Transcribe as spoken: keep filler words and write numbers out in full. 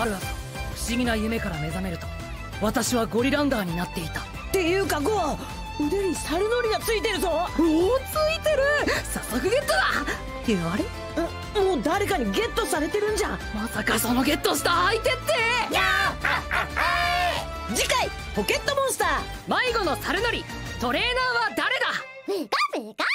ある朝不思議な夢から目覚めると、私はゴリランダーになっていた。 っていうかゴー、腕に猿のりがついてるぞ。 おお、ついてる。早速ゲットだ。ってあれ、 もう誰かにゲットされてるんじゃ。 まさかそのゲットした相手って。 やー次回ポケットモンスター迷子の猿のり、トレーナーは誰だ。 メカメカ